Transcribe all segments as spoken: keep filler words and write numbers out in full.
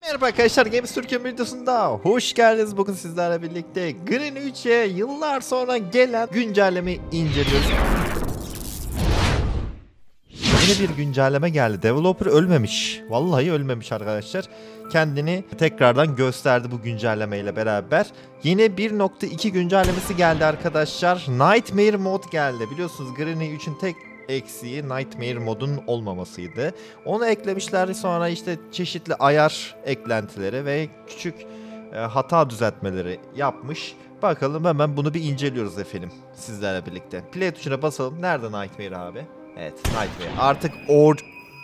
Merhaba arkadaşlar, Games Türkiye videosunda hoş geldiniz. Bugün sizlerle birlikte Grin üçe yıllar sonra gelen güncellemeyi inceliyoruz. Yeni bir güncelleme geldi. Developer ölmemiş. Vallahi ölmemiş arkadaşlar. Kendini tekrardan gösterdi bu güncellemeyle beraber. Yine bir nokta iki güncellemesi geldi arkadaşlar. Nightmare mod geldi. Biliyorsunuz Grin üçün tek eksiği Nightmare modun olmamasıydı. Onu eklemişler, sonra işte çeşitli ayar eklentileri ve küçük e, hata düzeltmeleri yapmış. Bakalım, hemen bunu bir inceliyoruz efendim sizlerle birlikte. Play tuşuna basalım. Nerede Nightmare abi? Evet, Nightmare. Artık or...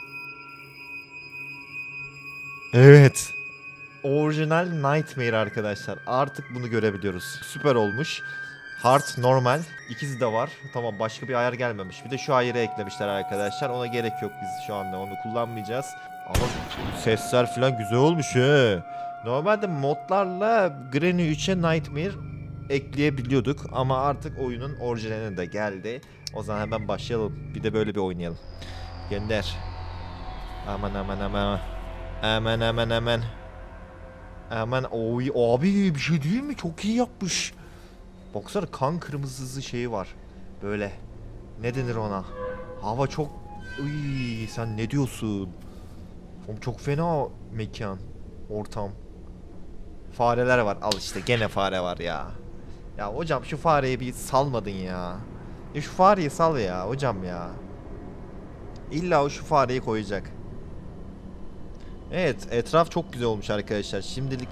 Evet. Orijinal Nightmare arkadaşlar. Artık bunu görebiliyoruz. Süper olmuş. Hard, normal. İkisi de var. Tamam, başka bir ayar gelmemiş. Bir de şu ayarı eklemişler arkadaşlar. Ona gerek yok, biz şu anda onu kullanmayacağız. Ama sesler falan güzel olmuş he. Normalde modlarla Grin üçe Nightmare ekleyebiliyorduk. Ama artık oyunun orijinaline de geldi. O zaman hemen başlayalım. Bir de böyle bir oynayalım. Gönder. Aman aman aman. Aman aman aman. Aman oy abi, bir şey değil mi? Çok iyi yapmış. Baksana, kan kırmızısı şeyi var. Böyle. Ne denir ona? Hava çok... Uy, sen ne diyorsun? Oğlum çok fena mekan. Ortam. Fareler var. Al işte, gene fare var ya. Ya hocam, şu fareyi bir salmadın ya. Ya şu fareyi sal ya hocam ya. İlla o şu fareyi koyacak. Evet, etraf çok güzel olmuş arkadaşlar. Şimdilik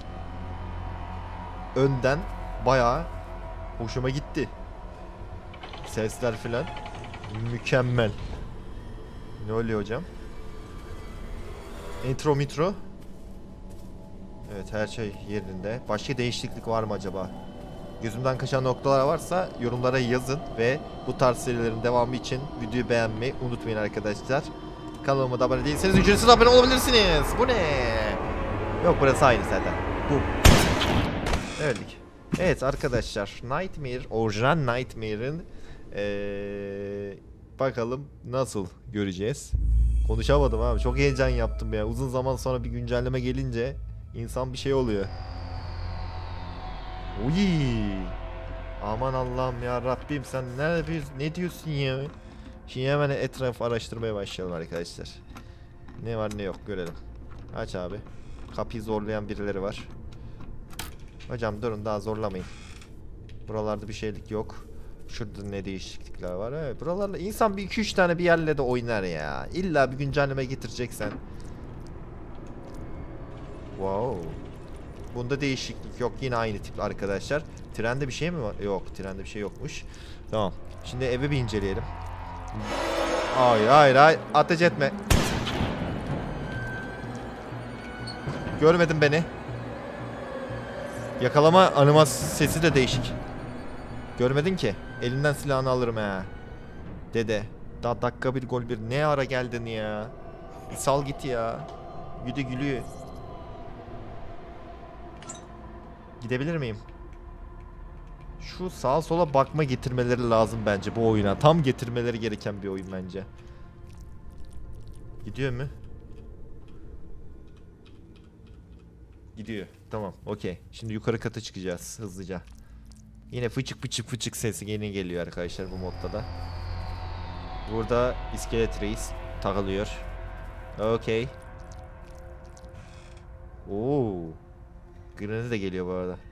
önden bayağı hoşuma gitti. Sesler filan mükemmel. Ne oluyor hocam? Intro mitro. Evet, her şey yerinde. Başka değişiklik var mı acaba? Gözümden kaçan noktalar varsa yorumlara yazın ve bu tarz serilerin devamı için videoyu beğenmeyi unutmayın arkadaşlar. Kanalıma da abone değilseniz ücretsiz abone olabilirsiniz. Bu ne? Yok, burası aynı zaten. Bu. Öldük. Evet arkadaşlar, Nightmare, orijinal Nightmare'ın ee, bakalım nasıl göreceğiz. Konuşamadım abi, çok heyecan yaptım ya. Uzun zaman sonra bir güncelleme gelince insan bir şey oluyor. Uy. Aman Allah'ım ya Rabbim, sen ne, ne diyorsun ya? Şimdi hemen etrafı araştırmaya başlayalım arkadaşlar. Ne var ne yok görelim. Aç abi. Kapıyı zorlayan birileri var. Hocam durun, daha zorlamayın. Buralarda bir şeylik yok. Şurada ne değişiklikler var. Evet, buralarla insan bir iki üç tane bir yerle de oynar ya. İlla bir güncelleme getireceksen. Wow. Bunda değişiklik yok. Yine aynı tip arkadaşlar. Trende bir şey mi var? Yok, trende bir şey yokmuş. Tamam. Şimdi evi bir inceleyelim. Hayır hayır hayır. Ateş etme. Görmedin beni. Yakalama animas sesi de değişik. Görmedin ki. Elinden silahını alırım ha. Dede. Daha dakika bir gol bir. Ne ara geldin ya? Sal git ya. Güdü gülüyor. Gidebilir miyim? Şu sağa sola bakma getirmeleri lazım bence bu oyuna. Tam getirmeleri gereken bir oyun bence. Gidiyor mu? Gidiyor. Tamam, okey. Şimdi yukarı kata çıkacağız hızlıca. Yine fıçık fıçık fıçık sesi yine geliyor arkadaşlar bu modda da. Burada iskelet reis takılıyor. Okey. Oo. Grenade de geliyor bu arada.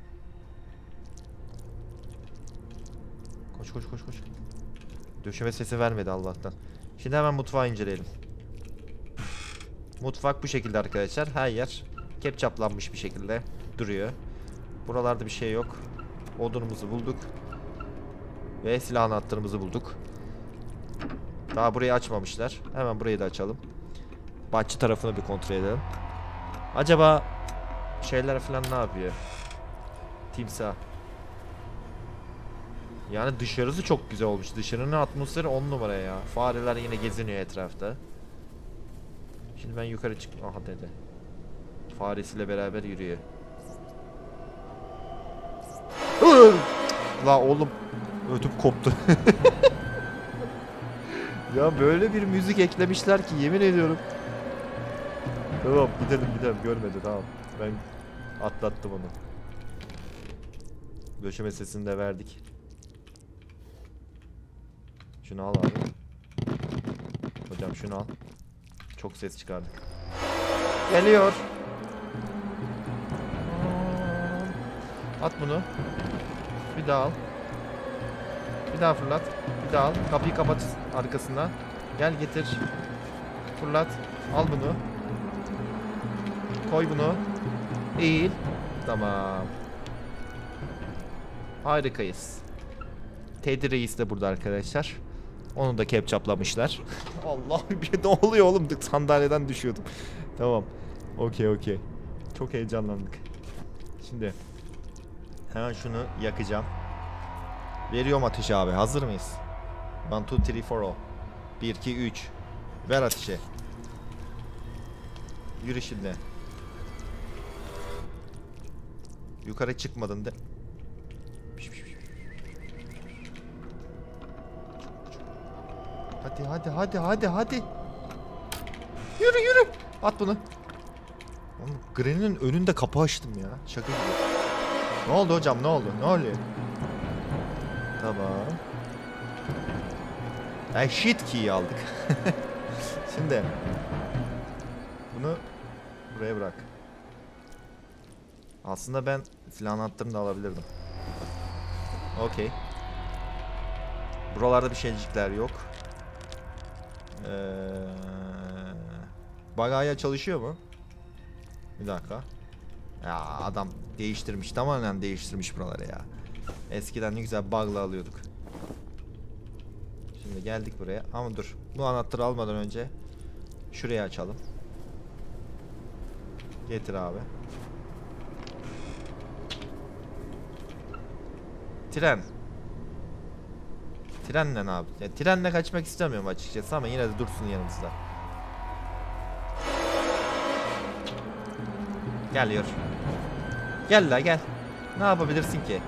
Koş koş koş koş. Döşeme sesi vermedi Allah'tan. Şimdi hemen mutfağı inceleyelim. Mutfak bu şekilde arkadaşlar. Her yer kepçaplanmış bir şekilde duruyor. Buralarda bir şey yok. Odunumuzu bulduk. Ve silah anahtarımızı bulduk. Daha burayı açmamışlar. Hemen burayı da açalım. Bahçe tarafını bir kontrol edelim. Acaba şeyler falan ne yapıyor? Timsah. Yani dışarısı çok güzel olmuş. Dışarının atmosferi on numara ya. Fareler yine geziniyor etrafta. Şimdi ben yukarı çık... Aha dedi. Faresiyle beraber yürüyor. La oğlum. Ödüm koptu. Ya böyle bir müzik eklemişler ki yemin ediyorum. Tamam gidelim gidelim, görmedi, tamam. Ben atlattım onu. Döşeme sesini de verdik. Şunu al abi. Hocam şunu al. Çok ses çıkardık. Geliyor. At bunu. Bir daha al. Bir daha fırlat. Bir daha al. Kapıyı kapat arkasından. Gel getir. Fırlat. Al bunu. Koy bunu. Eğil. Tamam. Harikayız. Teddy Reis de burada arkadaşlar. Onu da kepçaplamışlar. Allah, bir ne oluyor oğlum? Sandalyeden düşüyordum. Tamam. Okey okey. Çok heyecanlandık. Şimdi hemen şunu yakacağım. Veriyorum ateşi abi. Hazır mıyız? one, two, three, four, oh. bir, iki, üç. Ver ateşi. Yürü şimdi. Yukarı çıkmadın de. Hadi hadi hadi hadi hadi. Yürü yürü. At bunu. Oğlum, Granny'nin önünde kapı açtım ya. Şaka gibi. Ne oldu hocam, ne oldu? Ne oluyor? Tamam. Ay shit key'i aldık. Şimdi bunu buraya bırak. Aslında ben silah anahtarını da alabilirdim. Okey. Buralarda bir şeycikler yok. Ee, bagaya çalışıyor mu? Bir dakika. Ya adam değiştirmiş, tamamen değiştirmiş buraları ya. Eskiden ne güzel bug'la alıyorduk. Şimdi geldik buraya ama dur. Bu anahtarı almadan önce şurayı açalım. Getir abi. Tren. Trenle ne abi? Ya, trenle kaçmak istemiyorum açıkçası ama yine de dursun yanımızda. Geliyor. Gel la gel. Ne yapabilirsin ki?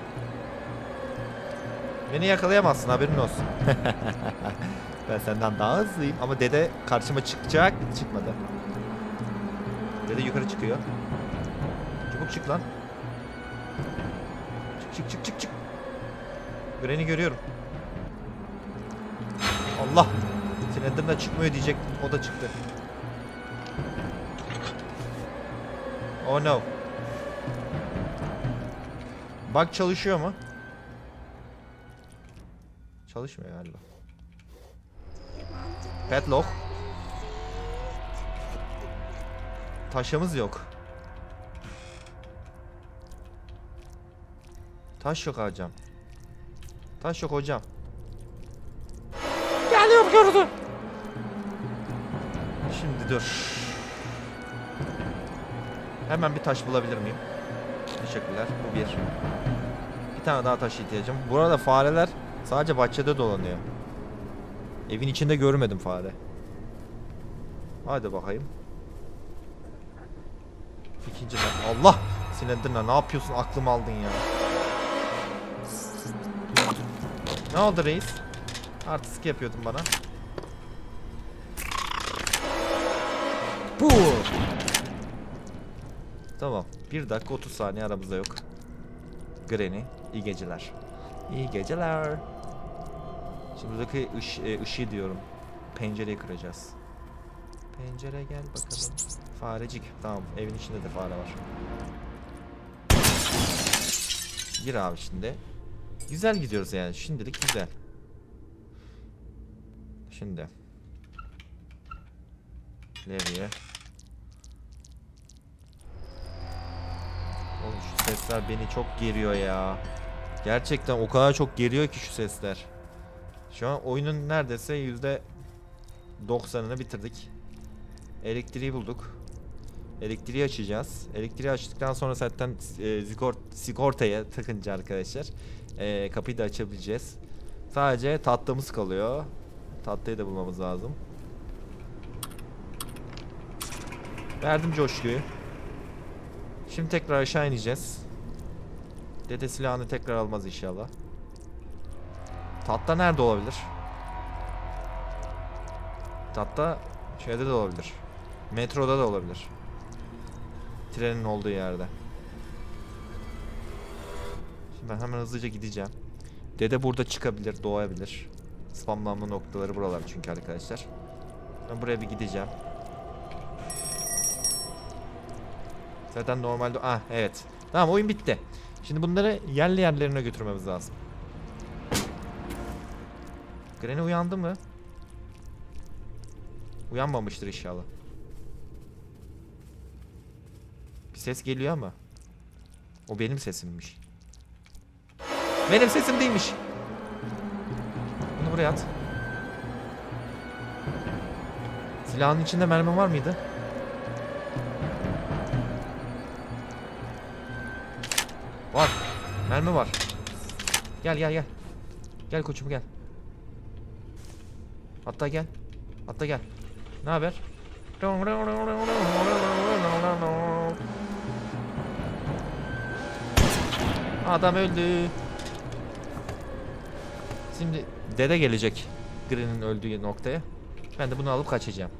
Beni yakalayamazsın, haberin olsun. Ben senden daha hızlıyım ama dede karşıma çıkacak. Çıkmadı. Dede yukarı çıkıyor. Çabuk çık lan. Çık çık çık çık çık. Granny görüyorum. Allah. Slender'dan çıkmıyor diyecek. O da çıktı. Oh no. Bak çalışıyor mu? Çalışmıyor galiba. Padlock. Taşımız yok. Taş yok hocam. Taş yok hocam. Geliyorum, gördüm. Şimdi dur. Hemen bir taş bulabilir miyim? Teşekkürler. Bu bir. Bir tane daha taş ihtiyacım. Burada fareler sadece bahçede dolanıyor. Evin içinde görmedim fare. Hadi bakayım. İkinci ben. Allah! Slender'la ne yapıyorsun? Aklımı aldın ya. Ne oldu reis? Artistik yapıyordun bana. Puh! Tamam. bir dakika otuz saniye aramızda yok. Granny, iyi geceler. İyi geceler. Şimdi buradaki ış e, ışığı diyorum. Pencereyi kıracağız. Pencere gel bakalım. Farecik. Tamam. Evin içinde de fare var. Gir abi şimdi. Güzel gidiyoruz yani. Şimdilik güzel. Şimdi. Levye. Oğlum şu sesler beni çok geriyor ya. Gerçekten o kadar çok geriyor ki şu sesler. Şu an oyunun neredeyse yüzde doksanını bitirdik. Elektriği bulduk. Elektriği açacağız. Elektriği açtıktan sonra zaten e, sigort sigortaya takınca arkadaşlar e, kapıyı da açabileceğiz. Sadece tatlımız kalıyor. Tatlıyı da bulmamız lazım. Verdim coşkuyu. Şimdi tekrar aşağı ineceğiz. Dede silahını tekrar almaz inşallah. Tatlı nerede olabilir? Tatlı şeyde de olabilir. Metroda da olabilir. Trenin olduğu yerde. Şimdi ben hemen hızlıca gideceğim. Dede burada çıkabilir, doğabilir. Spamlanma noktaları buralar çünkü arkadaşlar. Ben buraya bir gideceğim. Zaten normalde... Ah evet. Tamam, oyun bitti. Şimdi bunları yerli yerlerine götürmemiz lazım. Granny uyandı mı? Uyanmamıştır inşallah. Bir ses geliyor ama. O benim sesimmiş. Benim sesim değilmiş. Bunu buraya at. Silahın içinde mermi var mıydı? Var. Mermi var. Gel gel gel. Gel koçum gel. Hatta gel. Hatta gel. Ne haber? Adam öldü. Şimdi dede gelecek Granny'nin öldüğü noktaya. Ben de bunu alıp kaçacağım.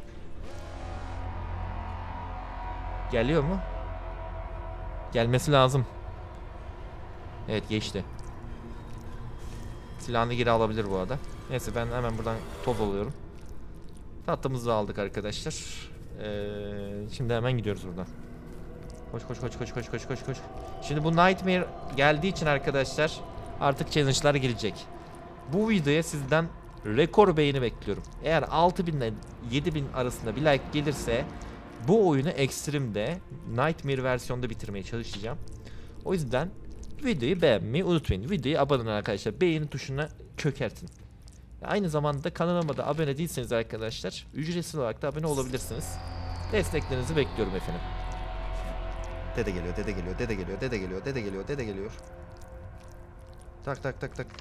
Geliyor mu? Gelmesi lazım. Evet, geçti. Silahını geri alabilir bu arada. Neyse, ben hemen buradan toz alıyorum. Tatlımızı da aldık arkadaşlar. Ee, şimdi hemen gidiyoruz buradan. Koş koş koş koş koş koş koş koş. Şimdi bu Nightmare geldiği için arkadaşlar artık challenge'lar gelecek. Bu videoya sizden rekor beğeni bekliyorum. Eğer altı bin ile yedi bin arasında bir like gelirse bu oyunu Extreme'de Nightmare versiyonda bitirmeye çalışacağım. O yüzden videoyu beğenmeyi unutmayın. Videoyu abone olun arkadaşlar. Beğeni tuşuna kökertin. Aynı zamanda kanalıma da abone değilseniz arkadaşlar ücretsiz olarak da abone olabilirsiniz. Desteklerinizi bekliyorum efendim. Dede geliyor, dede geliyor, dede geliyor, dede geliyor, dede geliyor, dede geliyor. Tak tak tak tak.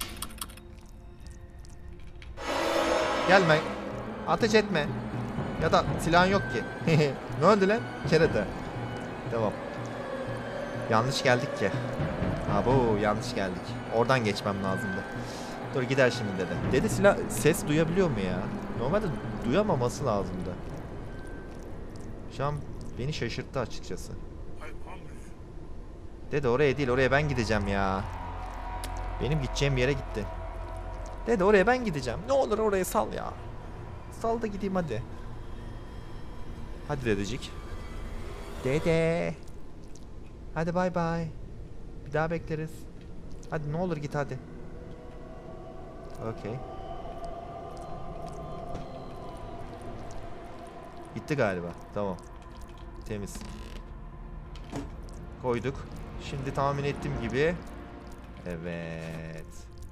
Gelme. Ateş etme. Ya da silahın yok ki. Ne oldu lan? Kerata. Devam. Yanlış geldik ki. Abo, yanlış geldik. Oradan geçmem lazımdı. Dur, gider şimdi dede. Dede silah ses duyabiliyor mu ya? Normalde duyamaması lazımdı. Şu an beni şaşırttı açıkçası. Dede oraya değil, oraya ben gideceğim ya. Benim gideceğim yere gitti. Dede oraya ben gideceğim. Ne olur oraya sal ya. Sal da gideyim hadi. Hadi dedecik. Dede. Hadi bay bay. Bir daha bekleriz. Hadi ne olur git hadi. Okey. Gitti galiba. Tamam. Temiz. Koyduk. Şimdi tahmin ettiğim gibi. Evet.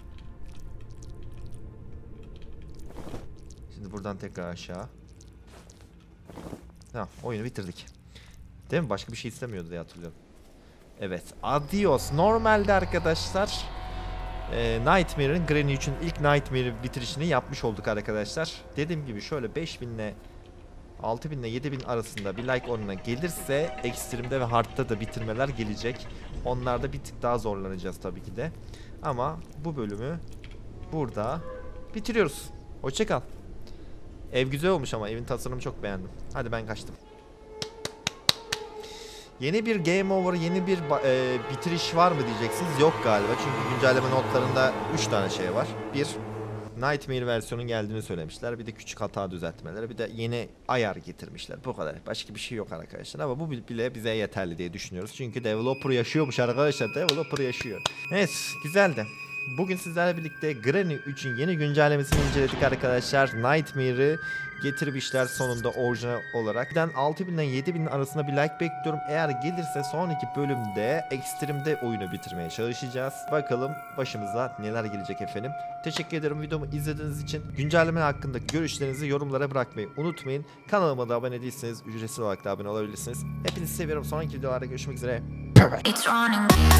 Şimdi buradan tekrar aşağı. Tamam, oyunu bitirdik. Değil mi? Başka bir şey istemiyordu diye hatırlıyorum. Evet. Adios. Normalde arkadaşlar e, Nightmare'ın Granny için ilk Nightmare bitirişini yapmış olduk arkadaşlar. Dediğim gibi şöyle beş bin ile altı bin ile yedi bin arasında bir like oranına gelirse Extreme'de ve Hard'da da bitirmeler gelecek. Onlarda bir tık daha zorlanacağız tabii ki de. Ama bu bölümü burada bitiriyoruz. Hoşça kal. Ev güzel olmuş ama evin tasarımını çok beğendim. Hadi ben kaçtım. Yeni bir game over, yeni bir e, bitiriş var mı diyeceksiniz. Yok galiba çünkü güncelleme notlarında üç tane şey var. Bir, Nightmare versiyonun geldiğini söylemişler. Bir de küçük hata düzeltmeleri. Bir de yeni ayar getirmişler. Bu kadar. Başka bir şey yok arkadaşlar. Ama bu bile bize yeterli diye düşünüyoruz. Çünkü developer yaşıyormuş arkadaşlar. Developer yaşıyor. Evet, güzeldi. Bugün sizlerle birlikte Granny üçün yeni güncellemesini inceledik arkadaşlar. Nightmare'ı getirmişler sonunda orijinal olarak. Ben altı bin ile yedi bin arasında bir like bekliyorum. Eğer gelirse sonraki bölümde Extreme'de oyunu bitirmeye çalışacağız. Bakalım başımıza neler gelecek efendim. Teşekkür ederim videomu izlediğiniz için. Güncelleme hakkındaki görüşlerinizi yorumlara bırakmayı unutmayın. Kanalıma da abone değilseniz ücretsiz olarak da abone olabilirsiniz. Hepinizi seviyorum. Sonraki videolarda görüşmek üzere. Bye bye.